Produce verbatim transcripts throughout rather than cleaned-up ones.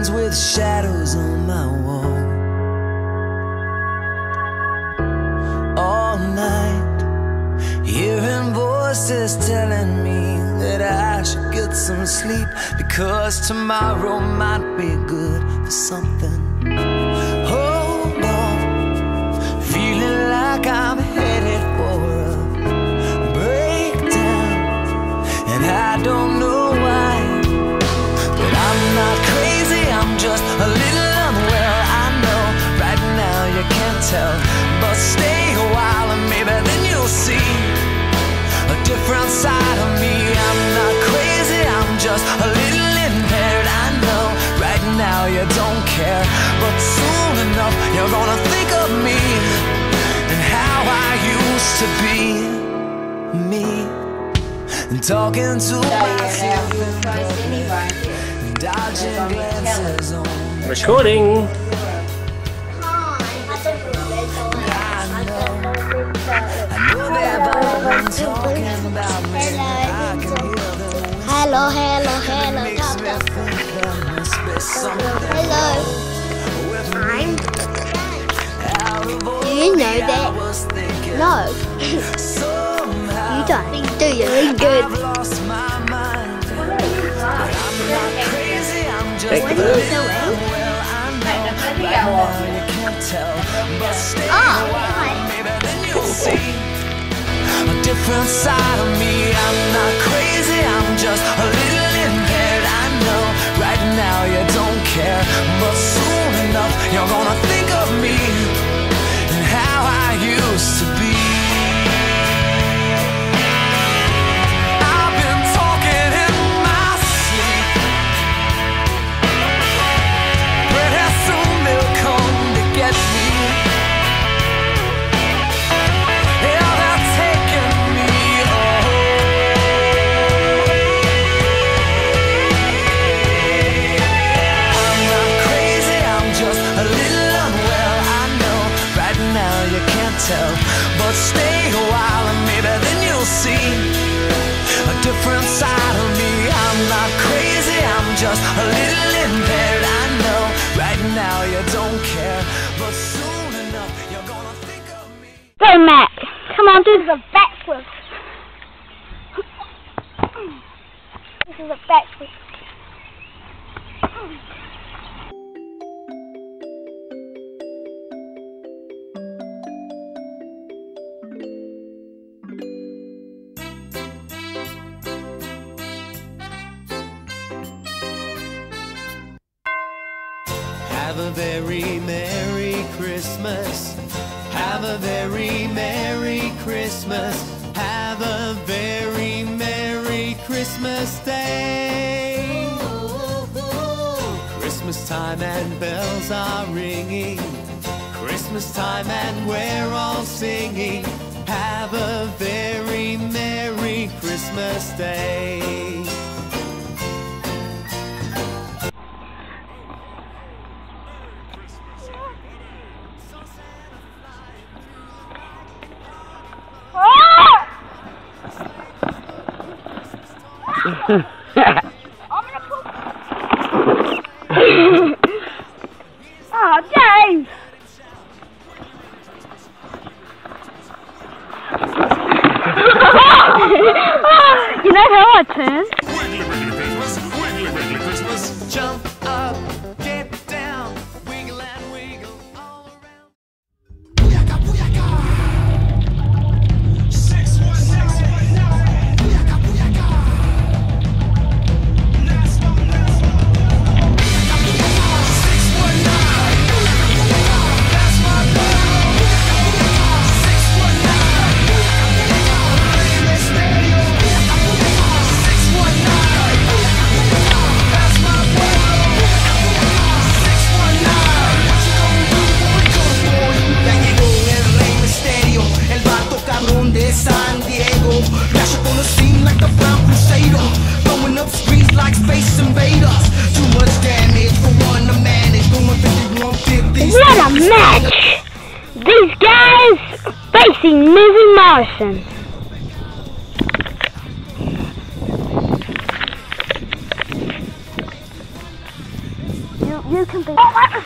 ones with shadows on my wall. All night, hearing voices telling me that I should get some sleep, because tomorrow might be good for something. Hold on, feeling like I'm headed for a breakdown, and I don't know why, but I'm not crazy, I'm just a little unwell. I know right now you can't tell, but stay a while and maybe then you'll see a different side of me. I'm not crazy, I'm just a little impaired. I know right now you don't care, but soon enough you're gonna think of me and how I used to be me, and talking to myself and dodging glances on recording. Hello, hello, hello, hello. I'm. Do you know that? No. You don't. Do you? Really good. Thank What you. are you doing? Oh, a different side of me. I'm not crazy, I'm just a little impaired. I know right now you don't care, but soon enough you're gonna think of me and how I used to be. I've been talking in my sleep. Pretty soon they'll come to get me. But stay a while and maybe then you'll see a different side of me. I'm not crazy, I'm just a little impaired. I know right now you don't care, but soon enough you're gonna think of me. Go, Mac. Come on, do the backflip. This is a backflip. Have a very Merry Christmas. Have a very Merry Christmas. Have a very Merry Christmas Day. Christmas time and bells are ringing. Christmas time and we're all singing. Have a very Merry Christmas Day. I'm gonna poop. Oh, James! You know how I turn? Wiggly, wiggly Christmas, wiggly, wiggly Christmas. Jump up, get down, wiggle and wiggle all around. Booyaka, booyaka. Six one six one nine. Booyaka, booyaka. Last one, last one. Booyaka, booyaka. Six one nine. Booyaka, booyaka. That's my girl. Booyaka, booyaka. Six one nine. Booyaka, booyaka. Radio stereo. Booyaka, booyaka. Six one nine. Booyaka, booyaka. That's my girl. Booyaka, booyaka. Six one nine. What you gonna do, boy? Come boy. Ya llegó el Rey Misterio, el vato cabrón de San Diego. Dash up on the scene like the Brown Crusader, throwing up screens like Space Invaders. Too much damage for one to manage. Going fifty-one fifty. What a match! These guys facing Mizzy Morrison. You, you can be...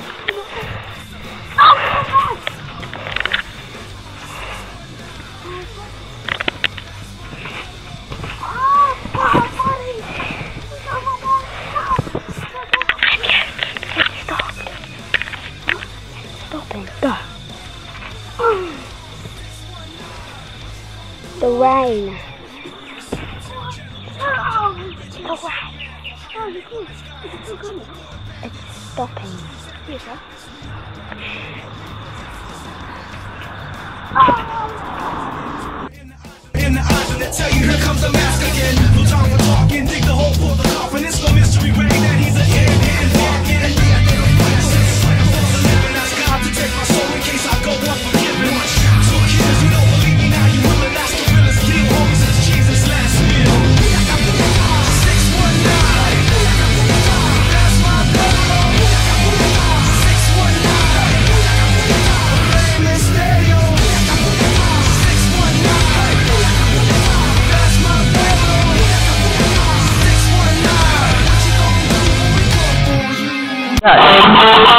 The rain. Oh, the rain. It's stopping. Here you go. In the eyes and they tell you here comes the mask again. No time for talking, dig the hole for the coffin. It's no mystery way that he's a hand hand walking. And yeah, they don't fight since I was a living. Ask God to take my soul in case I go unforgiven. So kids, you don't believe me now, you will the last gorillas deal. Homies is Jesus' last meal. six one nine, that's my brother. six one nine, Rey Mysterio. six one nine, that's my brother. six one nine, what you gonna do when we come for you?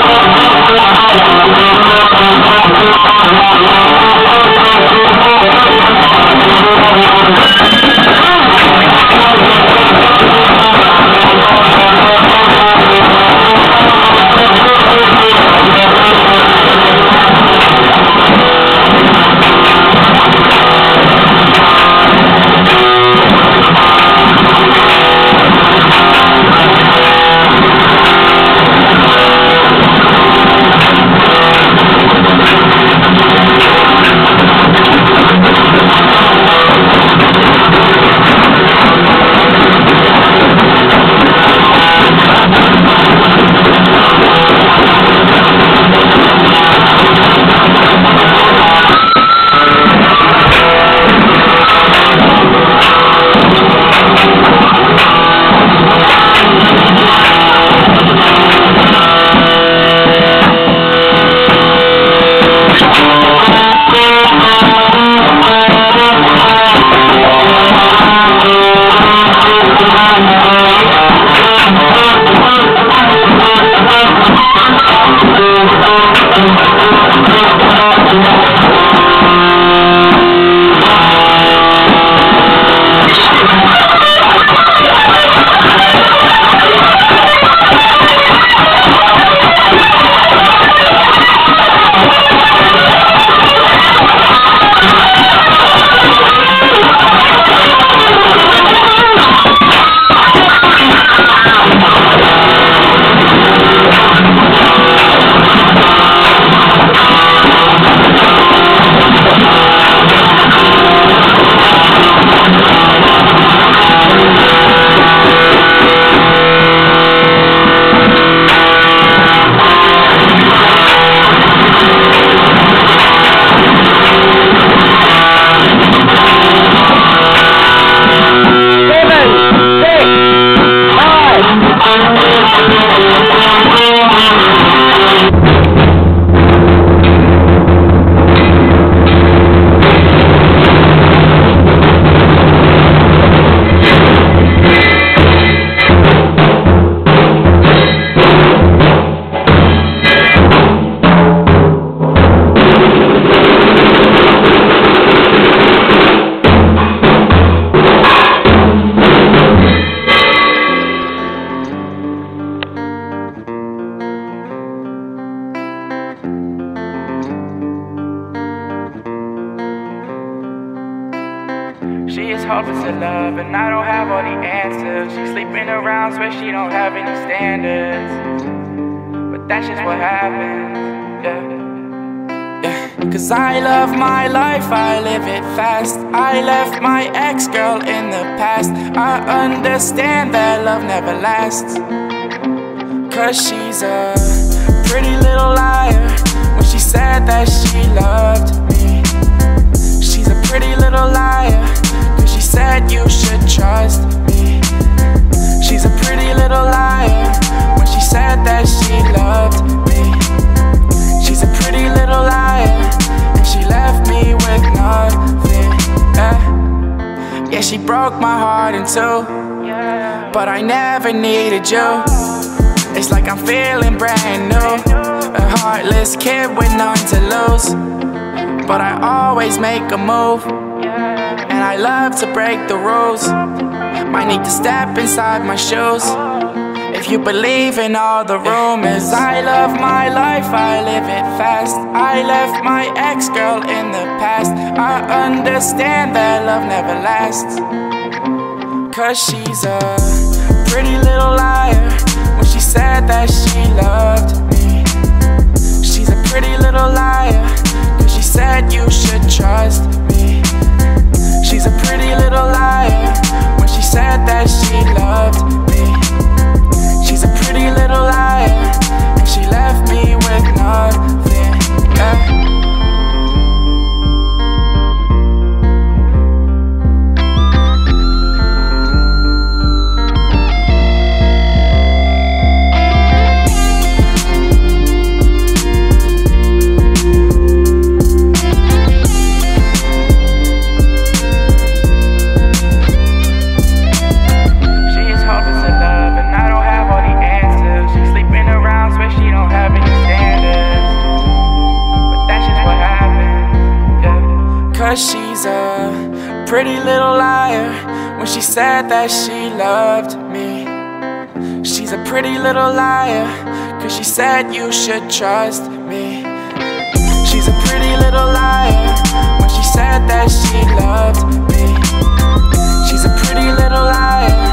She is hopeless in love, and I don't have all the answers. She's sleeping around, swear she don't have any standards. But that's just what happens, yeah. Yeah. Cause I love my life, I live it fast. I left my ex-girl in the past. I understand that love never lasts. Cause she's a pretty little liar when she said that she loved me. She's a pretty little liar, cause she said you should trust me. She's a pretty little liar when she said that she loved me. She's a pretty little liar, and she left me with nothing, yeah. Yeah, she broke my heart in two, but I never needed you. It's like I'm feeling brand new, a heartless kid with none to lose. But I always make a move, and I love to break the rules. Might need to step inside my shoes. If you believe in all the rumors, I love my life, I live it fast. I left my ex-girl in the past. I understand that love never lasts, cause she's a pretty little liar when she said that she loved me. She's a pretty little liar, cause she said you should trust me. She's a pretty little liar when she said that she loved me. She's a pretty little liar, and she left me with nothing, yeah. She's a pretty little liar when she said that she loved me. She's a pretty little liar, cause she said you should trust me. She's a pretty little liar when she said that she loved me. She's a pretty little liar.